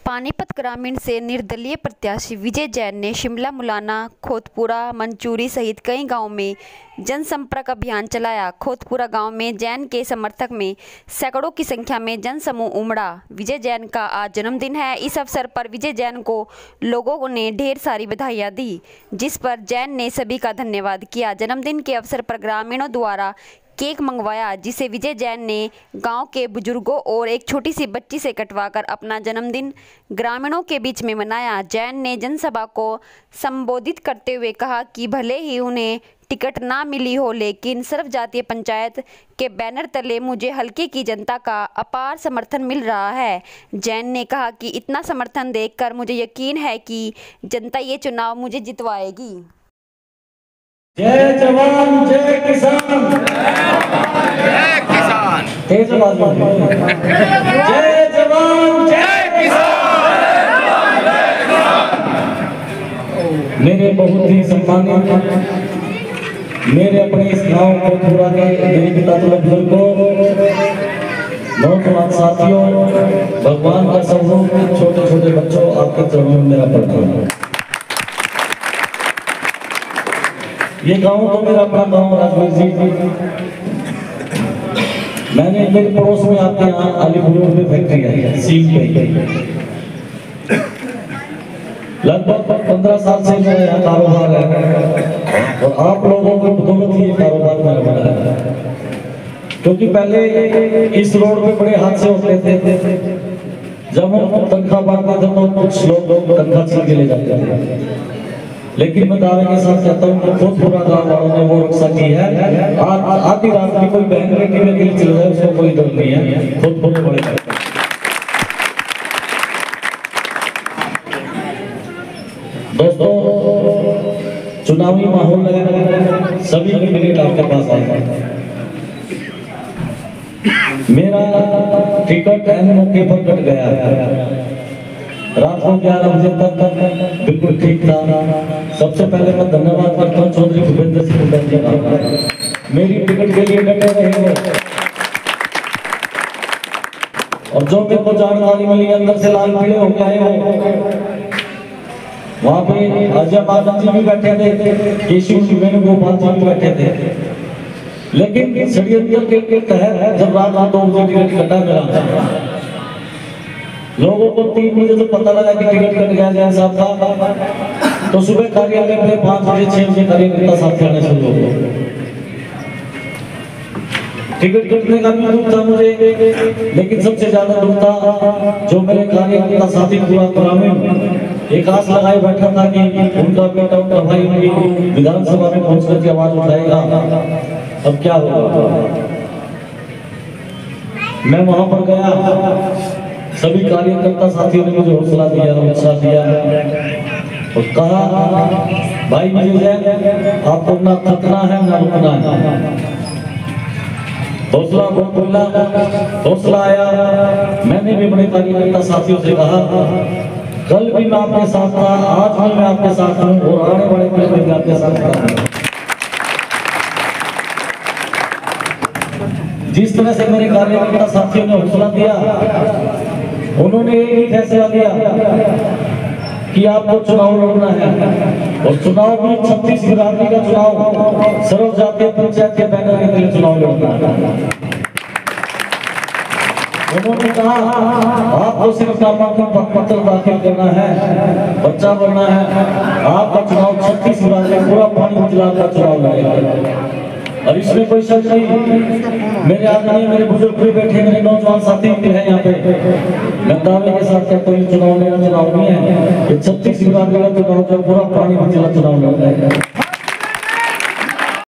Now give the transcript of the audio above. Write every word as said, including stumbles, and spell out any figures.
पानीपत ग्रामीण से निर्दलीय प्रत्याशी विजय जैन ने शिमला, मुलाना, खोतपुरा, मंचूरी सहित कई गांवों में जनसंपर्क अभियान चलाया। खोतपुरा गांव में जैन के समर्थक में सैकड़ों की संख्या में जनसमूह उमड़ा। विजय जैन का आज जन्मदिन है। इस अवसर पर विजय जैन को लोगों ने ढेर सारी बधाइयां दी, जिस पर जैन ने सभी का धन्यवाद किया। जन्मदिन के अवसर पर ग्रामीणों द्वारा केक मंगवाया, जिसे विजय जैन ने गांव के बुजुर्गों और एक छोटी सी बच्ची से कटवाकर अपना जन्मदिन ग्रामीणों के बीच में मनाया। जैन ने जनसभा को संबोधित करते हुए कहा कि भले ही उन्हें टिकट ना मिली हो, लेकिन सर्व जातीय पंचायत के बैनर तले मुझे हल्के की जनता का अपार समर्थन मिल रहा है। जैन ने कहा कि इतना समर्थन देखकर मुझे यकीन है कि जनता ये चुनाव मुझे जितवाएगी। जय जवान जय किसान, जय किसान, तेज आवाज में जय जवान जय किसान। मेरे बहुत ही सम्मानित, मेरे अपने इस गांव खोतपुरा के मेरे पिता तुल्य बुजुर्गों, नौजवान साथियों, भगवान का स्वरूप छोटे छोटे बच्चों, आपके चरणों में मेरा प्रणाम। ये गांव तो मेरा अपना गांव राजवीर जी, मैंने मेरे पड़ोस में आपके यहाँ अलीपुर में फैक्ट्री है सील पे, लगभग पंद्रह साल से मेरा यहाँ कारोबार है और आप लोगों की बदौलत ही ये कारोबार मेरा बना है। क्योंकि पहले इस रोड पे बड़े हादसे होते थे, जब हम तनख्वाह बांटते थे तो कुछ लोग तनख्वाह छीन के ले जाते थे, लेकिन मैं दावे के साथ कहता हूँ कि खोतपुरा गाँव वालों ने वो रक्षा की है। आज आधी रात की कोई बैंक में के लिए चल रहा है, उसको कोई डर नहीं है। खोतपुरे बड़े दोस्तों, चुनावी माहौल में सभी की मिनट आपके पास आए। मेरा टिकट एन मौके पर कट गया, रात को ग्यारह बजे तक बिल्कुल ठीक था। सबसे पहले मैं धन्यवाद करता हूँ चौधरी भूपेंद्र सिंह हुड्डा जी का, मेरी टिकट के लिए डटे रहे। और जो मेरे को जानकारी मिली अंदर से लाल पीले हो गए हो, वहाँ पे अजय बादल जी भी बैठे थे, केशव जी वेणुगोपाल जी भी बैठे थे, लेकिन षड्यंत्र के तहत जब रात रात दो बजे टिकट कटा मिला, लोगों को तीन बजे तो पता लगा कि टिकट कट गया जैन साहब का, तो सुबह कार्यालय में पाँच बजे छह बजे कार्यकर्ता साथ आने शुरू हो गए। टिकट कटने का भी दुख था मुझे, लेकिन सबसे ज्यादा दुख था जो मेरे कार्यकर्ता साथी पूरा ग्रामीण एक आस लगाए बैठा था कि उनका बेटा उनका भाई उनकी विधानसभा में पहुंच करके आवाज उठाएगा, अब क्या होगा। मैं वहां पर गया, सभी कार्यकर्ता साथियों ने मुझे हौसला दिया, उत्साह दिया और कहा भाई विजय आपको ना थकना है ना रुकना है। हौसला बहुत मिला, हौसला आया। मैंने भी बड़े कार्यकर्ता साथियों से कहा कल भी मैं आपके साथ था, आज भी मैं आपके साथ हूँ और आने वाले पल में भी आपके साथ रहूंगा। जिस तरह से मेरे कार्यकर्ता साथियों ने हौसला दिया, उन्होंने एक फैसला लिया कि आपको चुनाव लड़ना है और चुनाव में छत्तीस बिरादरी का चुनाव, सर्व जातीय पंचायत के बैनर के तले चुनाव लड़ना है। उन्होंने कहा आपको सिर्फ नामांकन पत्र दाखिल करना है, बच्चा बनना है, आपका चुनाव छत्तीस बिरादरी पूरा पानी उजला का चुनाव लड़ेगा। और इसमें कोई शक नहीं, मेरे आदरणीय मेरे बुजुर्ग भी बैठे, मेरे नौजवान साथी भी हैं यहाँ पे। मैं दावे के साथ कहता हूँ चुनाव मेरा चुनाव नहीं है, ये छत्तीस बिरादरी का चुनाव जो पूरा पानी में चुनाव लड़ रहा है।